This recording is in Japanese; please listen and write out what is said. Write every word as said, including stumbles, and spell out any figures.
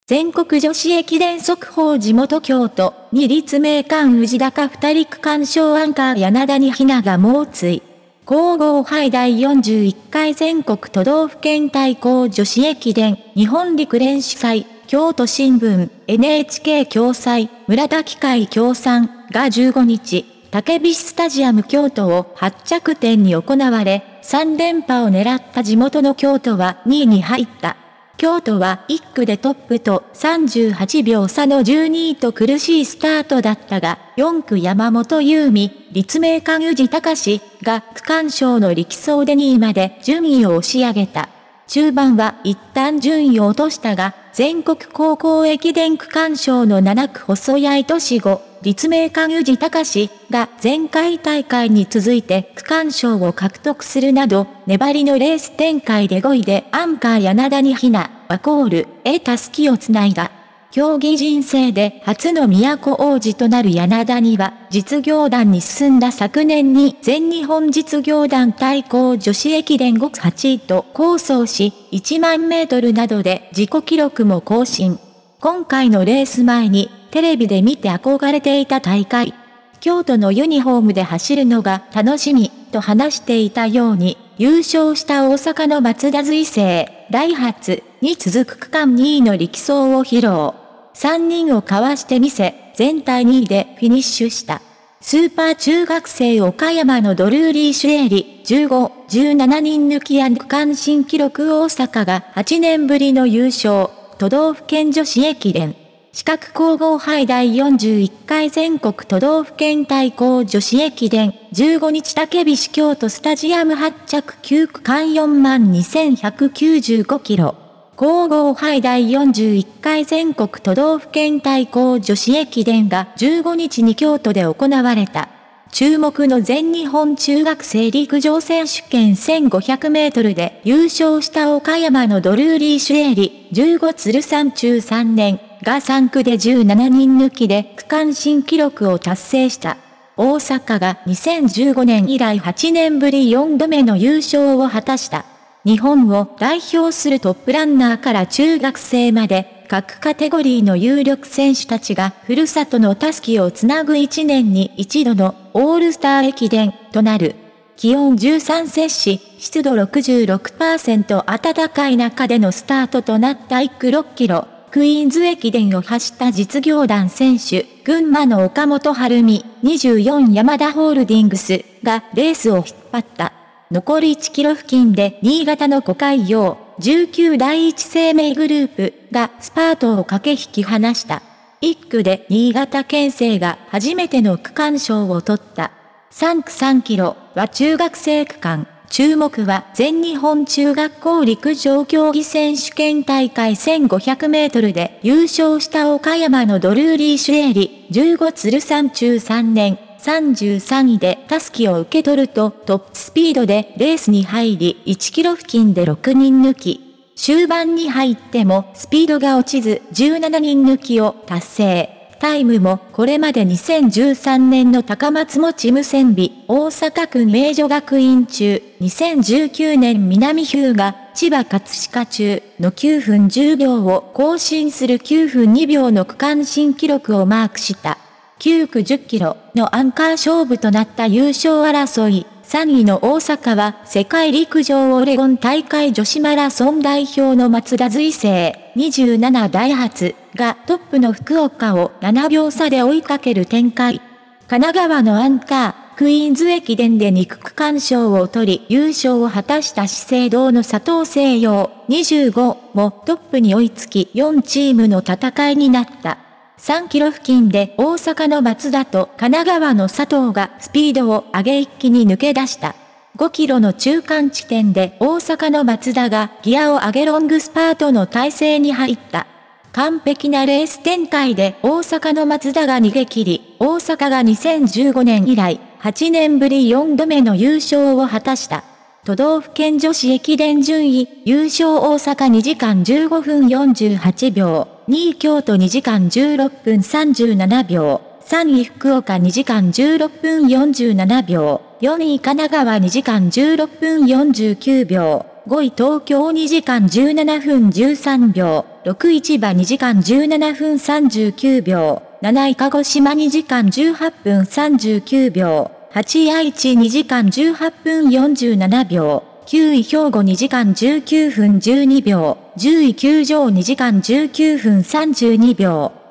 全国女子駅伝速報地元京都、に立命館宇治高二人区間賞アンカー柳谷ひなが猛追。皇后杯だいよんじゅういっかい全国都道府県対抗女子駅伝日本陸連主催、京都新聞、エヌエイチケー 共催、村田機械協賛がじゅうごにち、竹菱スタジアム京都を発着点に行われ、さん連覇を狙った地元の京都はにいに入った。京都はいっくでトップとさんじゅうはちびょう差のじゅうにいと苦しいスタートだったが、よんく山本優美、立命館宇治隆が区間賞の力走でにいまで順位を押し上げた。中盤は一旦順位を落としたが、全国高校駅伝区間賞のななく細谷俊吾、立命館宇治隆が前回大会に続いて区間賞を獲得するなど、粘りのレース展開でごいでアンカー柳谷ひな、ワコールへ襷をつないだ。競技人生で初の都王子となる柳谷は、実業団に進んだ昨年に全日本実業団対抗女子駅伝ごくはちいと好走し、いちまんメートルなどで自己記録も更新。今回のレース前にテレビで見て憧れていた大会。京都のユニフォームで走るのが楽しみと話していたように、優勝した大阪の松田瑞生、ダイハツに続く区間にいの力走を披露。さんにんをかわしてみせ、全体にいでフィニッシュした。スーパー中学生岡山のドルーリー・シュエリ、じゅうご、じゅうななにん抜きや区間新記録大阪がはちねんぶりの優勝、都道府県女子駅伝。視覚皇后杯だいよんじゅういっかい全国都道府県対抗女子駅伝じゅうごにち竹菱京都スタジアム発着きゅう区間よんまんにせんひゃくきゅうじゅうごキロ。皇后杯だいよんじゅういっかい全国都道府県対抗女子駅伝がじゅうごにちに京都で行われた。注目の全日本中学生陸上選手権せんごひゃくメートルで優勝した岡山のドルーリー・シュエリ、じゅうごつるさん中さんねんがさんくでじゅうななにん抜きで区間新記録を達成した。大阪がにせんじゅうごねん以来はちねんぶりよんどめの優勝を果たした。日本を代表するトップランナーから中学生まで、各カテゴリーの有力選手たちがふるさとの襷をつなぐいちねんに一度のオールスター駅伝となる。気温じゅうさんせっし、湿度 ろくじゅうろくパーセント 暖かい中でのスタートとなったいっくろっキロ、クイーンズ駅伝を走った実業団選手、群馬の岡本晴美、にじゅうよんヤマダホールディングスがレースを引っ張った。残りいちキロ付近で新潟の小海洋、じゅうきゅう第一生命グループがスパートを駆け引き離した。いっくで新潟県勢が初めての区間賞を取った。さんくさんキロは中学生区間。注目は全日本中学校陸上競技選手権大会せんごひゃくメートルで優勝した岡山のドルーリー・シュエリ、じゅうごつるさん中さんねん。さんじゅうさんいで襷を受け取るとトップスピードでレースに入りいちキロ付近でろくにん抜き。終盤に入ってもスピードが落ちずじゅうななにん抜きを達成。タイムもこれまでにせんじゅうさんねんの高松持無線美大阪区名女学院中、にせんじゅうきゅうねん南日向千葉葛飾中のきゅうふんじゅうびょうを更新するきゅうふんにびょうの区間新記録をマークした。きゅうくじゅっキロのアンカー勝負となった優勝争い、さんいの大阪は世界陸上オレゴン大会女子マラソン代表の松田瑞生、にじゅうななダイハツがトップの福岡をななびょう差で追いかける展開。神奈川のアンカー、クイーンズ駅伝でにく区間賞を取り優勝を果たした資生堂の佐藤清陽、にじゅうごもトップに追いつきよんチームの戦いになった。さんキロ付近で大阪の松田と神奈川の佐藤がスピードを上げ一気に抜け出した。ごキロの中間地点で大阪の松田がギアを上げロングスパートの体勢に入った。完璧なレース展開で大阪の松田が逃げ切り、大阪がにせんじゅうごねん以来はちねんぶりよんどめの優勝を果たした。都道府県女子駅伝順位、優勝大阪にじかんじゅうごふんよんじゅうはちびょう、にい京都にじかんじゅうろっぷんさんじゅうななびょう、さんい福岡にじかんじゅうろっぷんよんじゅうななびょう、よんい神奈川にじかんじゅうろっぷんよんじゅうきゅうびょう、ごい東京にじかんじゅうななふんじゅうさんびょう、 ろくいちばにじかんじゅうななふんさんじゅうきゅうびょう、なない鹿児島にじかんじゅうはっぷんさんじゅうきゅうびょう、はちい愛知にじかんじゅうはっぷんよんじゅうななびょう、きゅうい兵庫にじかんじゅうきゅうふんじゅうにびょう、じゅうい球場にじかんじゅうきゅうふんさんじゅうにびょう。